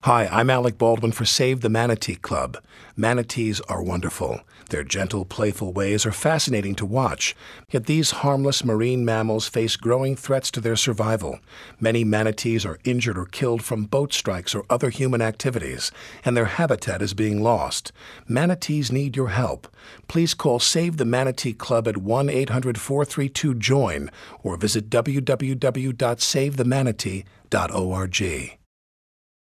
Hi, I'm Alec Baldwin for Save the Manatee Club. Manatees are wonderful. Their gentle, playful ways are fascinating to watch. Yet these harmless marine mammals face growing threats to their survival. Many manatees are injured or killed from boat strikes or other human activities, and their habitat is being lost. Manatees need your help. Please call Save the Manatee Club at 1-800-432-JOIN or visit www.savethemanatee.org.